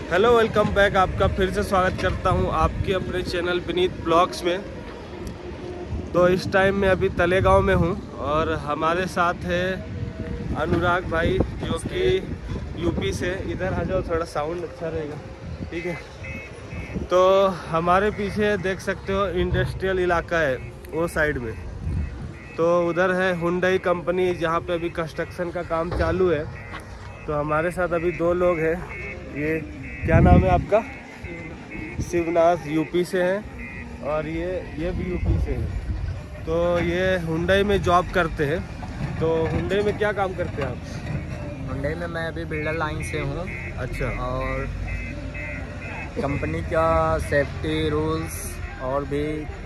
Hello, welcome back. आपका फिर से स्वागत करता हूं आपके अपने चैनल विनीत ब्लॉग्स में। तो इस टाइम मैं अभी तलेगांव में हूं और हमारे साथ है अनुराग भाई जो कि यूपी से। इधर आ जाओ, थोड़ा साउंड अच्छा रहेगा, ठीक है। तो हमारे पीछे देख सकते हो इंडस्ट्रियल इलाका है वो साइड में। तो उधर है हुंडई कंपनी जहाँ पे अभी कंस्ट्रक्शन का काम चालू है। तो हमारे साथ अभी दो लोग हैं। ये क्या नाम है आपका? शिवनाथ, यूपी से हैं और ये भी यूपी से हैं। तो ये हुंडई में जॉब करते हैं। तो हुंडई में क्या काम करते हैं आप? हुंडई में मैं अभी बिल्डर लाइन से हूँ। अच्छा। और कंपनी का सेफ्टी रूल्स और भी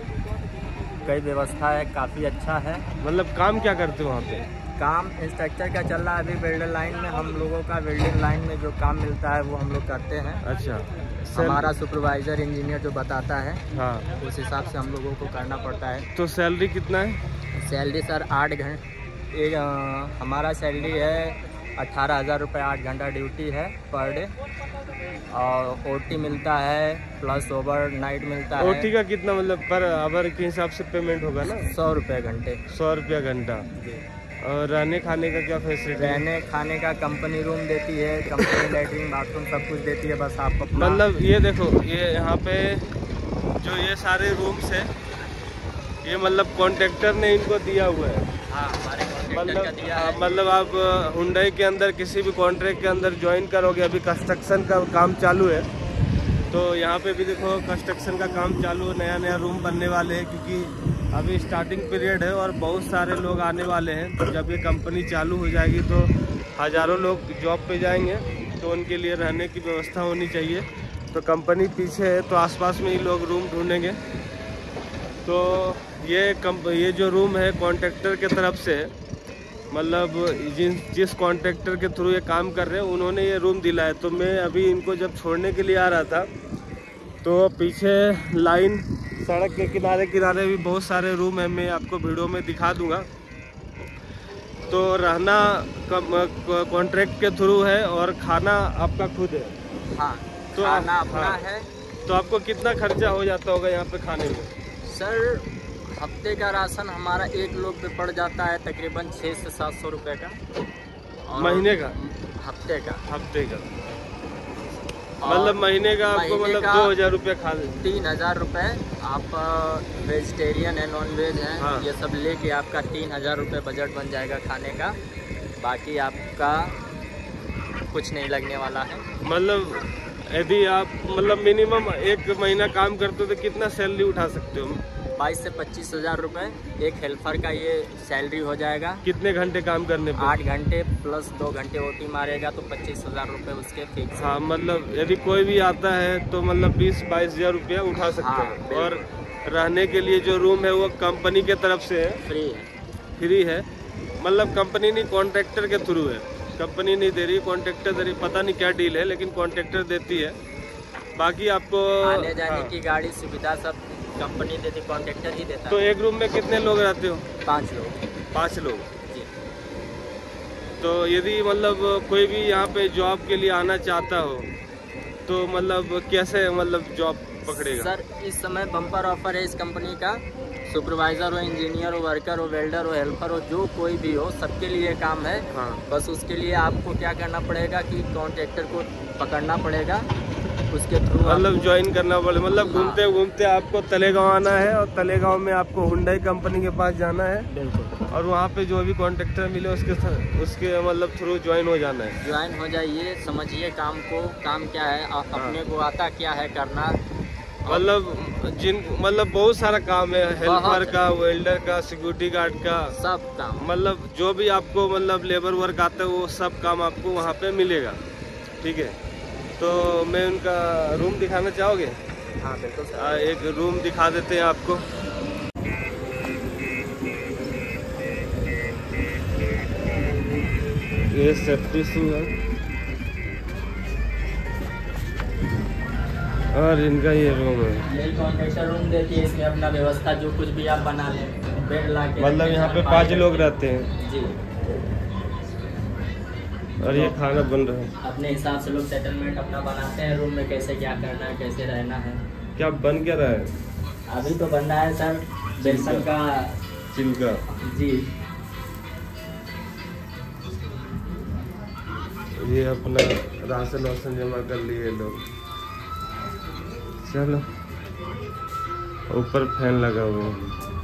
कई व्यवस्था है, काफ़ी अच्छा है। मतलब काम क्या करते हो वहाँ पे? काम इंस्ट्रक्चर का चल रहा है अभी बिल्डर लाइन में। हम लोगों का बिल्डिंग लाइन में जो काम मिलता है वो हम लोग करते हैं। अच्छा। हमारा सुपरवाइजर इंजीनियर जो बताता है, हाँ, उस हिसाब से हम लोगों को करना पड़ता है। तो सैलरी कितना है? सैलरी सर 8 घंटे हमारा सैलरी है 18,000 रुपये। 8 घंटा ड्यूटी है पर डे। और ओटी मिलता है प्लस ओवर नाइट मिलता है। ओटी का कितना, मतलब पर आवर के हिसाब से पेमेंट होगा ना? 100 रुपये घंटे। 100 रुपया घंटा। और रहने खाने का क्या फैसिलिटी? रहने खाने का कंपनी रूम देती है, कंपनी लेटरिन बाथरूम सब कुछ देती है। बस आप मतलब ये देखो, ये यहाँ पे जो ये सारे रूम्स है ये मतलब कॉन्ट्रैक्टर ने इनको दिया हुआ है। हाँ, हमारे कॉन्ट्रैक्टर का दिया है। मतलब आप हुंडई के अंदर किसी भी कॉन्ट्रैक्ट के अंदर ज्वाइन करोगे। अभी कंस्ट्रक्शन का काम चालू है। तो यहाँ पे भी देखो कंस्ट्रक्शन का काम चालू है, नया नया रूम बनने वाले हैं क्योंकि अभी स्टार्टिंग पीरियड है और बहुत सारे लोग आने वाले हैं। तो जब ये कंपनी चालू हो जाएगी तो हज़ारों लोग जॉब पे जाएंगे, तो उनके लिए रहने की व्यवस्था होनी चाहिए। तो कंपनी पीछे है तो आसपास में ही लोग रूम ढूंढेंगे। तो ये जो रूम है कॉन्ट्रैक्टर के तरफ से, मतलब जिस कॉन्ट्रैक्टर के थ्रू ये काम कर रहे हैं उन्होंने ये रूम दिला है। तो मैं अभी इनको जब छोड़ने के लिए आ रहा था तो पीछे लाइन सड़क के किनारे किनारे भी बहुत सारे रूम है, मैं आपको वीडियो में दिखा दूंगा। तो रहना कॉन्ट्रैक्ट के थ्रू है और खाना आपका खुद है। हाँ, तो खाना अपना है। तो आपको कितना खर्चा हो जाता होगा यहाँ पे खाने में? सर हफ्ते का राशन हमारा एक लोग पे पड़ जाता है तकरीबन 600 से 700 रुपये का। महीने का? हफ्ते का। हफ्ते का मतलब महीने का आपको मतलब 2,000 रुपये खा ले। 3,000 रुपये। आप वेजिटेरियन है, नॉन वेज है, हाँ। ये सब लेके आपका 3,000 रुपये बजट बन जाएगा खाने का। बाकी आपका कुछ नहीं लगने वाला है। मतलब यदि आप मतलब मिनिमम एक महीना काम करते हो तो कितना सैलरी उठा सकते हो? 22 से 25,000 रुपये एक हेल्पर का ये सैलरी हो जाएगा। कितने घंटे काम करने पे? 8 घंटे प्लस 2 घंटे ओटी मारेगा तो 25,000 रुपये उसके फिक्स। हाँ, मतलब यदि कोई भी आता है तो मतलब 20-22 हज़ार रुपया उठा सकते हैं। और रहने के लिए जो रूम है वो कंपनी के तरफ से है, फ्री है। फ्री है। मतलब कंपनी नहीं, कॉन्ट्रैक्टर के थ्रू है। कंपनी नहीं दे रही, कॉन्ट्रैक्टर दे रही। पता नहीं क्या डील है लेकिन कॉन्ट्रैक्टर देती है। बाकी आपको आने जाने की गाड़ी सुविधा सब कंपनी देती, कॉन्ट्रैक्टर ही देता है। तो एक रूम में कितने लोग रहते हो? 5 लोग। 5 लोग। जी। तो यदि मतलब कोई भी यहाँ पे जॉब के लिए आना चाहता हो तो मतलब कैसे मतलब जॉब पकड़ेगा? सर इस समय बम्पर ऑफर है इस कंपनी का। सुपरवाइज़र हो, इंजीनियर हो, वर्कर हो, वेल्डर हो, हेल्पर हो, जो कोई भी हो सबके लिए काम है। हाँ। बस उसके लिए आपको क्या करना पड़ेगा कि कॉन्ट्रैक्टर को पकड़ना पड़ेगा, उसके थ्रू मतलब ज्वाइन करना पड़ेगा। मतलब हाँ। घूमते घूमते आपको तलेगांव आना है और तलेगांव में आपको हुंडई कंपनी के पास जाना है। बिल्कुल। और वहाँ पे जो भी कॉन्ट्रैक्टर मिले उसके मतलब थ्रू ज्वाइन हो जाना है। ज्वाइन हो जाइए, समझिए काम को, काम क्या है, अपने को आता क्या है करना। मतलब बहुत सारा काम है, हेल्पर का, वेल्डर का, सिक्योरिटी गार्ड का, सब काम। मतलब जो भी आपको मतलब लेबर वर्क आता है वो सब काम आपको वहाँ पे मिलेगा, ठीक है। तो मैं उनका रूम दिखाना चाहोगे? हाँ बिल्कुल सर। एक रूम दिखा देते हैं आपको। ये सेफ्टी शू है और इनका ये रूम है। यही कॉन्ट्रैक्टर रूम देती है, इसमें अपना व्यवस्था जो कुछ भी आप बना लें, बेड ला के। मतलब यहाँ पे 5 लोग रहते हैं। जी। और ये खाना बन रहा है। अपने हिसाब से लोग सेटलमेंट अपना बनाते हैं, रूम में कैसे क्या करना है, कैसे रहना है। क्या बन क्या रहा है? अभी तो बन रहा है सर बेसन का चिल्का। जी। ये अपना राशन वाशन जमा कर लिए लोग। चलो ऊपर फैन लगा हुआ है।